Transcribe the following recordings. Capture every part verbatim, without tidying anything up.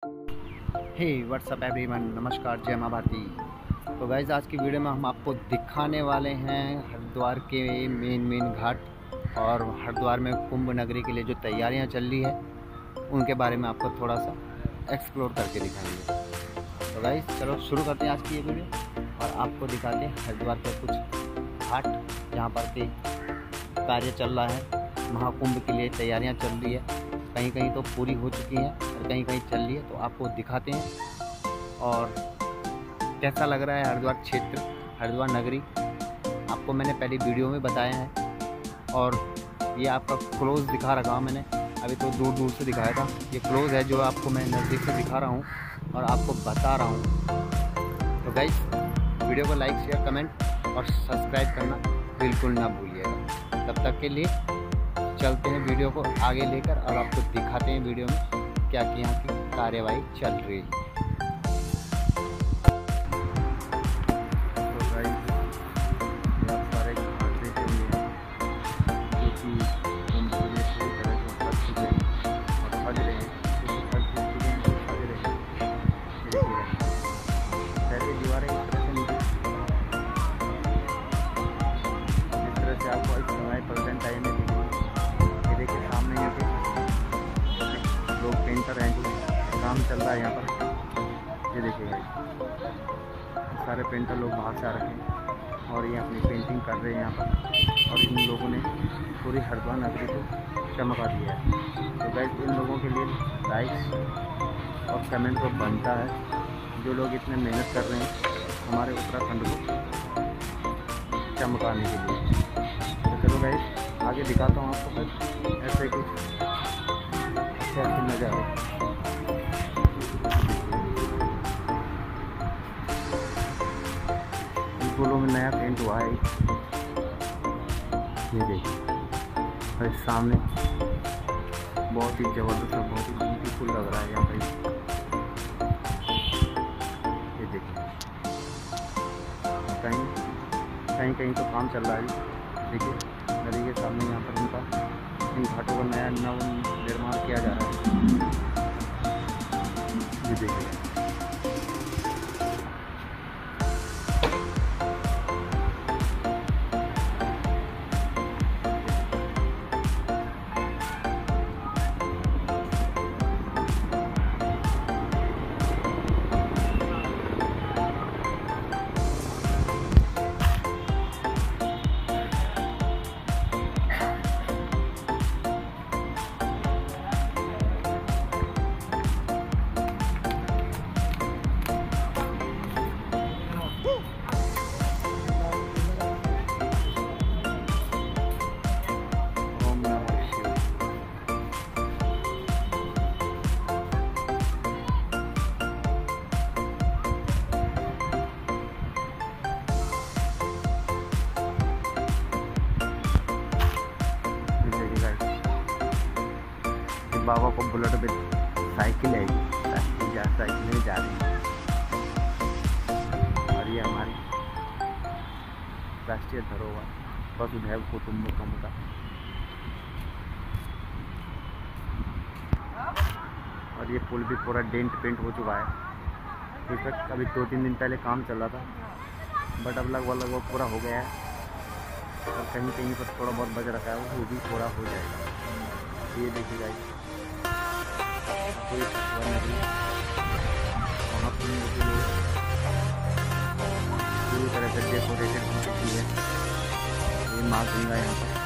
हे WhatsApp everyone, नमस्कार, जय माँ भारती। तो गाइज़ आज की वीडियो में हम आपको दिखाने वाले हैं हरिद्वार के मेन मेन घाट और हरिद्वार में कुंभ नगरी के लिए जो तैयारियां चल रही है उनके बारे में आपको थोड़ा सा एक्सप्लोर करके दिखाएंगे। तो गाइज़ चलो शुरू करते हैं आज की ये वीडियो और आपको दिखाते हैं हरिद्वार के कुछ घाट जहाँ पर के कार्य चल रहा है। महाकुंभ के लिए तैयारियाँ चल रही है, कहीं कहीं तो पूरी हो चुकी हैं और कहीं कहीं चल रही है, तो आपको दिखाते हैं। और कैसा लग रहा है हरिद्वार क्षेत्र, हरिद्वार नगरी, आपको मैंने पहले वीडियो में बताया है और ये आपका क्लोज दिखा रखा हूँ मैंने, अभी तो दूर दूर से दिखाया था, ये क्लोज है जो आपको मैं नज़दीक से दिखा रहा हूँ और आपको बता रहा हूँ। तो गाइस वीडियो को लाइक शेयर कमेंट और सब्सक्राइब करना बिल्कुल ना भूलिएगा। तब तक के लिए चलते हैं वीडियो को आगे लेकर और आपको दिखाते हैं वीडियो में क्या क्या यहाँ की कार्यवाही चल रही है। तो भाई बहुत सारे घाटे चलिए जो कि कुंभ के लिए पूरी तरह से फंस चुके हैं और फंस रहे हैं, क्योंकि फंस चुके हैं तो फंस रहे हैं। धीरे धीरे पहले दीवारें इस तरह से नीचे इस तरह से आपको इस समय परसेंट टाइम में देखिए सामने यहाँ पे लोग पेंटर हैं जो काम चल रहा है यहाँ पर। ये देखिए सारे पेंटर लोग बाहर से आ रखे हैं और ये अपनी पेंटिंग कर रहे हैं यहाँ पर और इन लोगों ने पूरी हरिद्वार नगरी को चमका दिया है। तो गाइस इन लोगों के लिए लाइक्स और कमेंट तो बनता है, जो लोग इतने मेहनत कर रहे हैं हमारे उत्तराखंड को चमकाने के लिए। तो चलो गाइस आगे दिखाता हूँ आपको फिर ऐसे कुछ अच्छे अच्छे नज़ारे। पुलों में नया पेंट हुआ है, ये देखिए और सामने बहुत ही ज़बरदस्त और बहुत ही ब्यूटीफुल लग रहा है यहाँ पे। ये देखिए कहीं कहीं कहीं तो काम चल रहा है। देखिए नदी के सामने यहाँ पर उनका इन घाटों का नया नव निर्माण किया जा रहा है। ये देखिए बाबा को बुलेट पे साइकिल है, साइकिल जा साइकिल में जा रही है और ये हमारी राष्ट्रीय धरोहर वसुधैव कुटुंबकम का। और ये पुल भी पूरा डेंट पेंट हो चुका है। इस वक्त अभी दो तीन दिन पहले काम चल रहा था बट अब लगभग लगभग पूरा हो गया है और कहीं कहीं पर थोड़ा बहुत बच रखा है, वो भी पूरा हो जाएगा। ये देखिएगा वहाँ पूरी तरह से डेकोरेटेड हो चुकी है। ये माँ गंगा यहाँ पर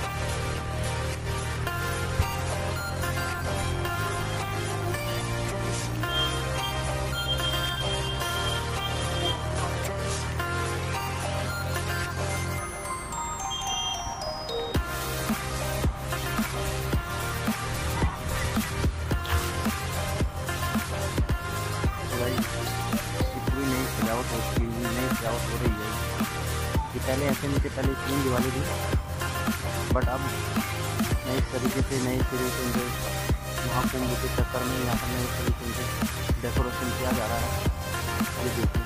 सजावट होती नई सजावट हो रही है। कि पहले ऐसे नहीं थे, पहले तीन दिवाली थी बट अब नई तरीके से नई सिरे से जो महाकुंभ के चक्कर में यहाँ पर नई तरीके से डेकोरेशन किया जा रहा है। ये देखिए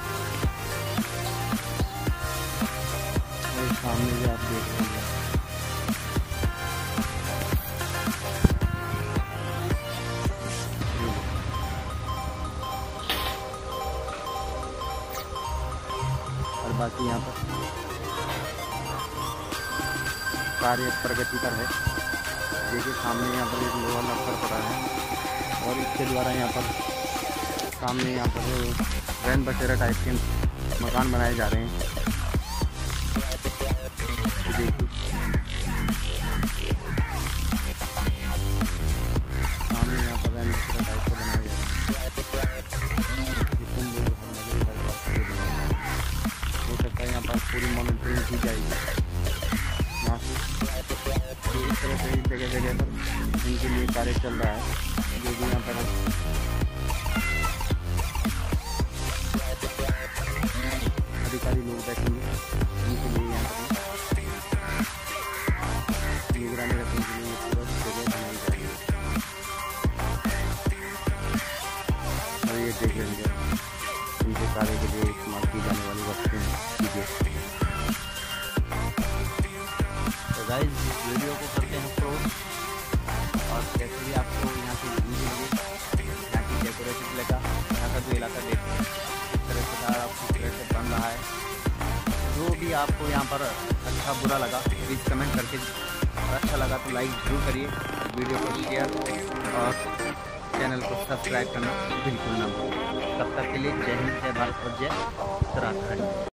सामने भी आप देख रहे हैं। बाकी यहाँ पर कार्य प्रगति पर है। देखिए सामने यहाँ पर एक लोहा लक्कर पड़ा है और इसके द्वारा यहाँ पर सामने यहाँ पर रैन बसेरा टाइप के मकान बनाए जा रहे हैं। देखिए सामने यहाँ पर रैन बसेरा टाइप का बनाया जा रहा है। हो सकता है यहाँ पर पूरी मॉनिटरिंग की जाएगी यहाँ से। तो इस तरह से जगह जगह पर इनके लिए कार्य चल रहा है। जो भी यहाँ पर अधिकारी लोग बैठेंगे उनके लिए यहाँ पर निगरानी रखने के लिए पूरा जगह बनाई जाएगी। और ये देख लेंगे इनके कार्य के लिए इस्तेमाल की जाने वाली वस्तुएं चीज़ें। तो गाइस वीडियो को करते हैं क्लोज। और जैसे भी आपको यहाँ की व्यू लगे, यहाँ की डेकोरेशन लगा, यहाँ का जो इलाका देखते हैं इस तरह से सारा खूबसूरत से बन रहा है। जो भी आपको यहाँ पर अच्छा बुरा लगा प्लीज़ कमेंट करके, और अच्छा लगा तो लाइक जरूर करिए, वीडियो को शेयर और चैनल को सब्सक्राइब करना बिल्कुल ना भूलें। तब तक के लिए जय हिंद, जय भारत और जय उत्तराखंड।